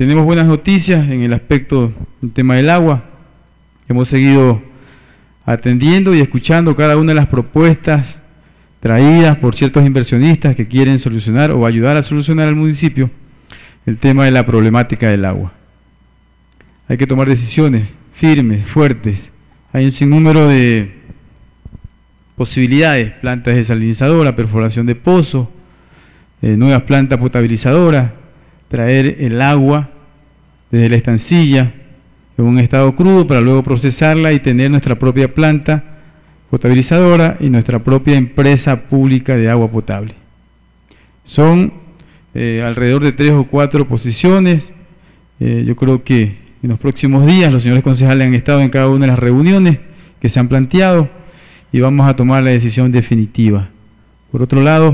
Tenemos buenas noticias en el aspecto del tema del agua. Hemos seguido atendiendo y escuchando cada una de las propuestas traídas por ciertos inversionistas que quieren solucionar o ayudar a solucionar al municipio el tema de la problemática del agua. Hay que tomar decisiones firmes, fuertes. Hay un sinnúmero de posibilidades: plantas desalinizadoras, perforación de pozos, nuevas plantas potabilizadoras, traer el agua desde la estancilla en un estado crudo para luego procesarla y tener nuestra propia planta potabilizadora y nuestra propia empresa pública de agua potable. Son alrededor de 3 o 4 posiciones. Yo creo que en los próximos días los señores concejales han estado en cada una de las reuniones que se han planteado y vamos a tomar la decisión definitiva. Por otro lado,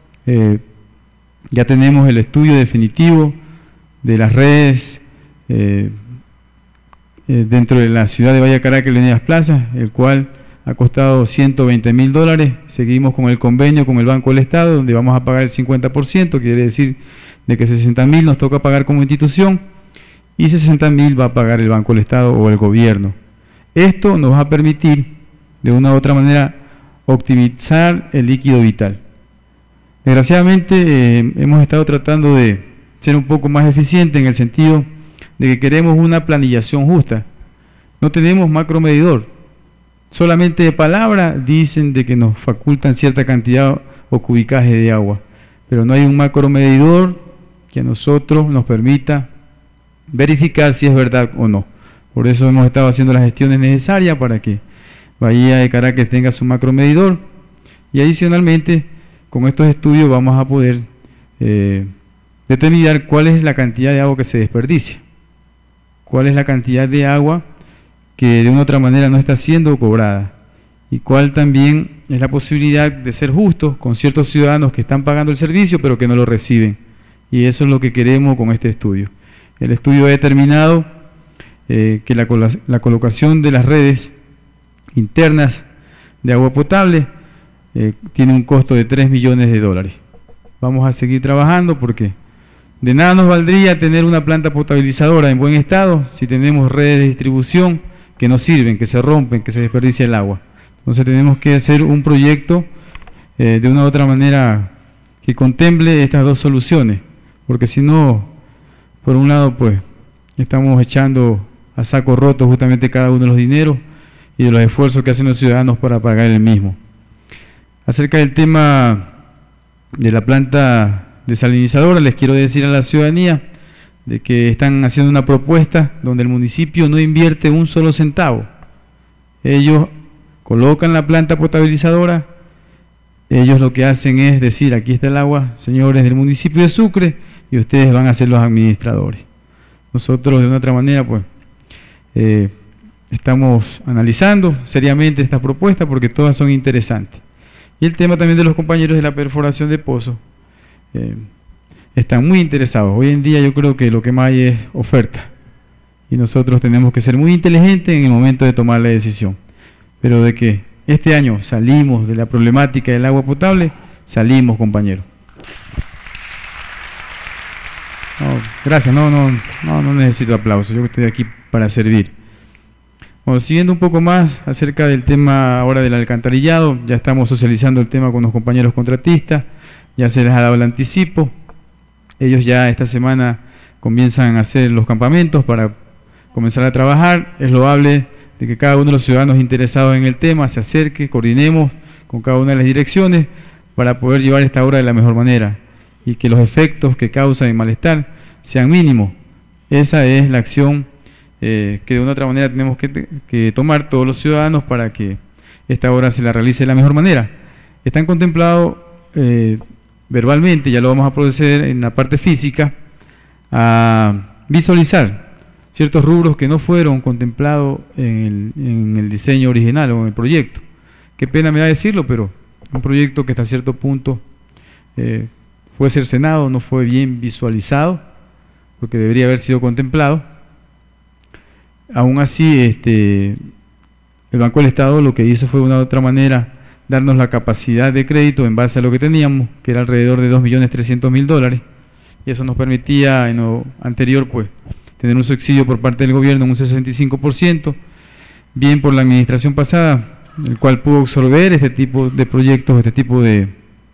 ya tenemos el estudio definitivo de las redes dentro de la ciudad de Valle Caracas y Leonidas Plaza, el cual ha costado $120.000. Seguimos con el convenio con el Banco del Estado, donde vamos a pagar el 50%, quiere decir de que 60.000 nos toca pagar como institución y 60.000 va a pagar el Banco del Estado o el gobierno. Esto nos va a permitir, de una u otra manera, optimizar el líquido vital. Desgraciadamente hemos estado tratando de ser un poco más eficiente en el sentido de que queremos una planillación justa. No tenemos macromedidor. Solamente de palabra dicen de que nos facultan cierta cantidad o cubicaje de agua, pero no hay un macromedidor que a nosotros nos permita verificar si es verdad o no. Por eso hemos estado haciendo las gestiones necesarias para que Bahía de Caracas tenga su macromedidor y adicionalmente con estos estudios vamos a poder determinar cuál es la cantidad de agua que se desperdicia, cuál es la cantidad de agua que de una u otra manera no está siendo cobrada y cuál también es la posibilidad de ser justos con ciertos ciudadanos que están pagando el servicio pero que no lo reciben, y eso es lo que queremos con este estudio. El estudio ha determinado que la colocación de las redes internas de agua potable tiene un costo de $3 millones. Vamos a seguir trabajando porque de nada nos valdría tener una planta potabilizadora en buen estado si tenemos redes de distribución que no sirven, que se rompen, que se desperdicia el agua. Entonces tenemos que hacer un proyecto de una u otra manera que contemple estas dos soluciones, porque si no, por un lado pues estamos echando a saco roto justamente cada uno de los dineros y de los esfuerzos que hacen los ciudadanos para pagar el mismo. Acerca del tema de la planta desalinizadora, les quiero decir a la ciudadanía de que están haciendo una propuesta donde el municipio no invierte un solo centavo. Ellos colocan la planta potabilizadora, ellos lo que hacen es decir: aquí está el agua, señores del municipio de Sucre, y ustedes van a ser los administradores. Nosotros de una otra manera pues estamos analizando seriamente estas propuestas porque todas son interesantes. Y el tema también de los compañeros de la perforación de pozos, están muy interesados. Hoy en día yo creo que lo que más hay es oferta y nosotros tenemos que ser muy inteligentes en el momento de tomar la decisión. Pero de que este año salimos de la problemática del agua potable, salimos, compañeros. Gracias, no necesito aplausos, yo estoy aquí para servir. Bueno, siguiendo un poco más acerca del tema ahora del alcantarillado, ya estamos socializando el tema con los compañeros contratistas, ya se les ha dado el anticipo, ellos ya esta semana comienzan a hacer los campamentos para comenzar a trabajar. Es loable de que cada uno de los ciudadanos interesados en el tema se acerque, coordinemos con cada una de las direcciones para poder llevar esta obra de la mejor manera y que los efectos que causan el malestar sean mínimos. Esa es la acción que de una u otra manera tenemos que tomar todos los ciudadanos para que esta obra se la realice de la mejor manera. Están contemplados verbalmente, ya lo vamos a proceder en la parte física, a visualizar ciertos rubros que no fueron contemplados en el diseño original o en el proyecto. Qué pena me da decirlo, pero un proyecto que hasta cierto punto fue cercenado, no fue bien visualizado, porque debería haber sido contemplado. Aún así, el Banco del Estado lo que hizo fue de una u otra manera darnos la capacidad de crédito en base a lo que teníamos, que era alrededor de $2.300.000, y eso nos permitía en lo anterior pues tener un subsidio por parte del gobierno en un 65%, bien por la administración pasada, el cual pudo absorber este tipo de proyectos, este tipo de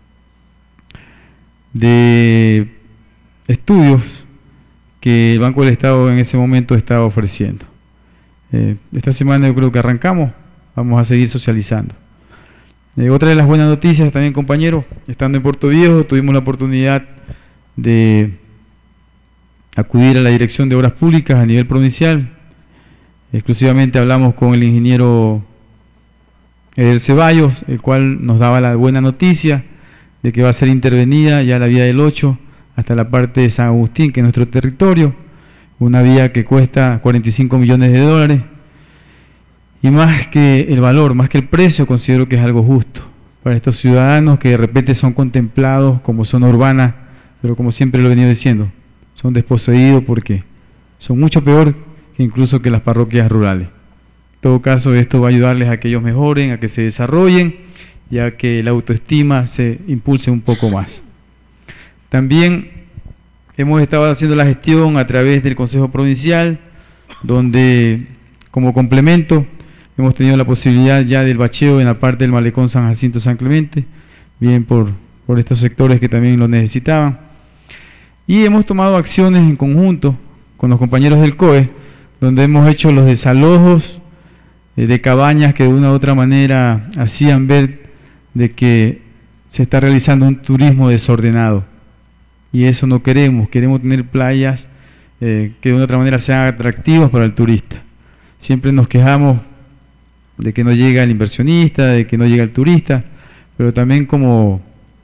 estudios que el Banco del Estado en ese momento estaba ofreciendo. Esta semana yo creo que arrancamos, vamos a seguir socializando. Otra de las buenas noticias también, compañeros, estando en Puerto Viejo tuvimos la oportunidad de acudir a la Dirección de Obras Públicas a nivel provincial. Exclusivamente hablamos con el ingeniero Eder Ceballos, el cual nos daba la buena noticia de que va a ser intervenida ya la vía del 8 hasta la parte de San Agustín, que es nuestro territorio, una vía que cuesta 45 millones de dólares, y más que el valor, más que el precio, considero que es algo justo para estos ciudadanos que de repente son contemplados como zona urbana, pero como siempre lo he venido diciendo, son desposeídos porque son mucho peor que incluso que las parroquias rurales. En todo caso, esto va a ayudarles a que ellos mejoren, a que se desarrollen y a que la autoestima se impulse un poco más. También hemos estado haciendo la gestión a través del Consejo Provincial, donde como complemento hemos tenido la posibilidad ya del bacheo en la parte del malecón San Jacinto San Clemente, bien por estos sectores que también lo necesitaban. Y hemos tomado acciones en conjunto con los compañeros del COE, donde hemos hecho los desalojos de cabañas que de una u otra manera hacían ver de que se está realizando un turismo desordenado. Y eso no queremos tener playas que de una u otra manera sean atractivas para el turista. Siempre nos quejamos de que no llega el inversionista, de que no llega el turista, pero también como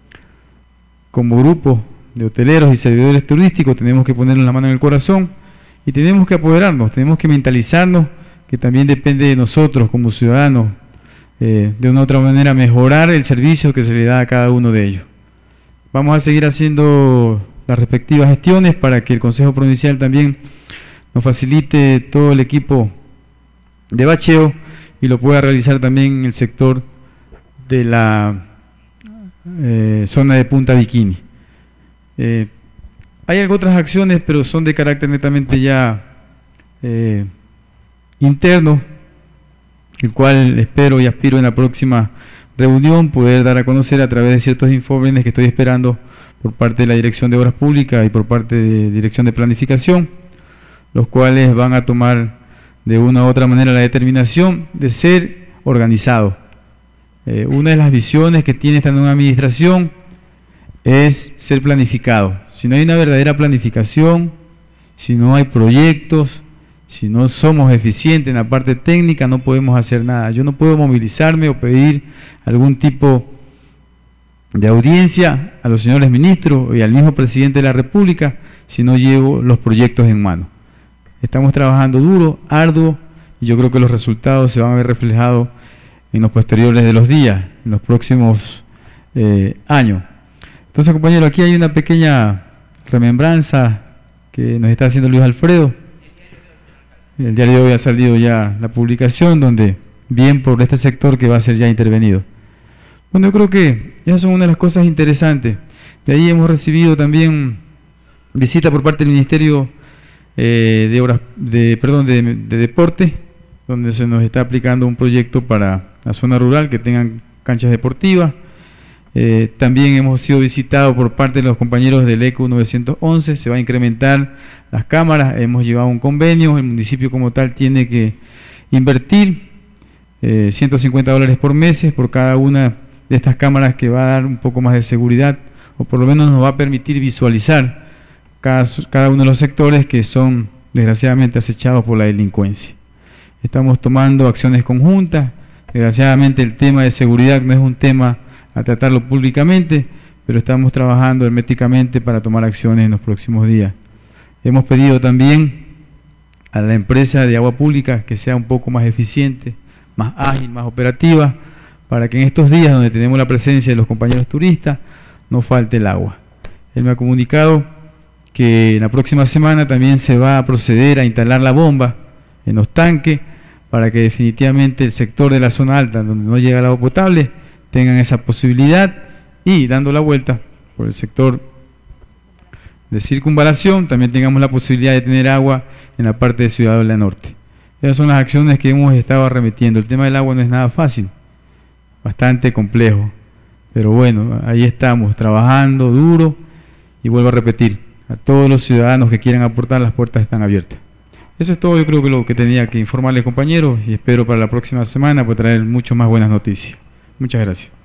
grupo de hoteleros y servidores turísticos tenemos que ponernos la mano en el corazón y tenemos que apoderarnos, tenemos que mentalizarnos que también depende de nosotros como ciudadanos, de una u otra manera mejorar el servicio que se le da a cada uno de ellos. Vamos a seguir haciendo las respectivas gestiones para que el Consejo Provincial también nos facilite todo el equipo de bacheo y lo pueda realizar también en el sector de la zona de Punta Bikini. Hay algunas otras acciones, pero son de carácter netamente ya interno, el cual espero y aspiro en la próxima reunión poder dar a conocer a través de ciertos informes que estoy esperando por parte de la Dirección de Obras Públicas y por parte de Dirección de Planificación, los cuales van a tomar de una u otra manera la determinación de ser organizados. Una de las visiones que tiene esta nueva administración es ser planificado. Si no hay una verdadera planificación, si no hay proyectos, si no somos eficientes en la parte técnica, no podemos hacer nada. Yo no puedo movilizarme o pedir algún tipo de audiencia a los señores ministros y al mismo presidente de la República si no llevo los proyectos en mano. Estamos trabajando duro, arduo, y yo creo que los resultados se van a ver reflejados en los posteriores de los días, en los próximos años. Entonces, compañeros, aquí hay una pequeña remembranza que nos está haciendo Luis Alfredo. El diario de hoy ha salido ya la publicación, donde bien por este sector que va a ser ya intervenido. Bueno, yo creo que esas son una de las cosas interesantes. De ahí hemos recibido también visita por parte del Ministerio de Deporte, donde se nos está aplicando un proyecto para la zona rural que tengan canchas deportivas. También hemos sido visitados por parte de los compañeros del ECU 911, se va a incrementar las cámaras, hemos llevado un convenio, el municipio como tal tiene que invertir $150 por mes por cada una de estas cámaras, que va a dar un poco más de seguridad, o por lo menos nos va a permitir visualizar cada uno de los sectores que son desgraciadamente acechados por la delincuencia. Estamos tomando acciones conjuntas. Desgraciadamente el tema de seguridad no es un tema a tratarlo públicamente, pero estamos trabajando herméticamente para tomar acciones en los próximos días. Hemos pedido también a la empresa de agua pública que sea un poco más eficiente, más ágil, más operativa, para que en estos días donde tenemos la presencia de los compañeros turistas no falte el agua. Él me ha comunicado que en la próxima semana también se va a proceder a instalar la bomba en los tanques para que definitivamente el sector de la zona alta, donde no llega el agua potable, tengan esa posibilidad, y dando la vuelta por el sector de circunvalación también tengamos la posibilidad de tener agua en la parte de Ciudad Olea Norte. Esas son las acciones que hemos estado arremetiendo. El tema del agua no es nada fácil, bastante complejo, pero bueno, ahí estamos, trabajando duro, y vuelvo a repetir, a todos los ciudadanos que quieran aportar, las puertas están abiertas. Eso es todo, yo creo que lo que tenía que informarles, compañeros, y espero para la próxima semana poder traer mucho más buenas noticias. Muchas gracias.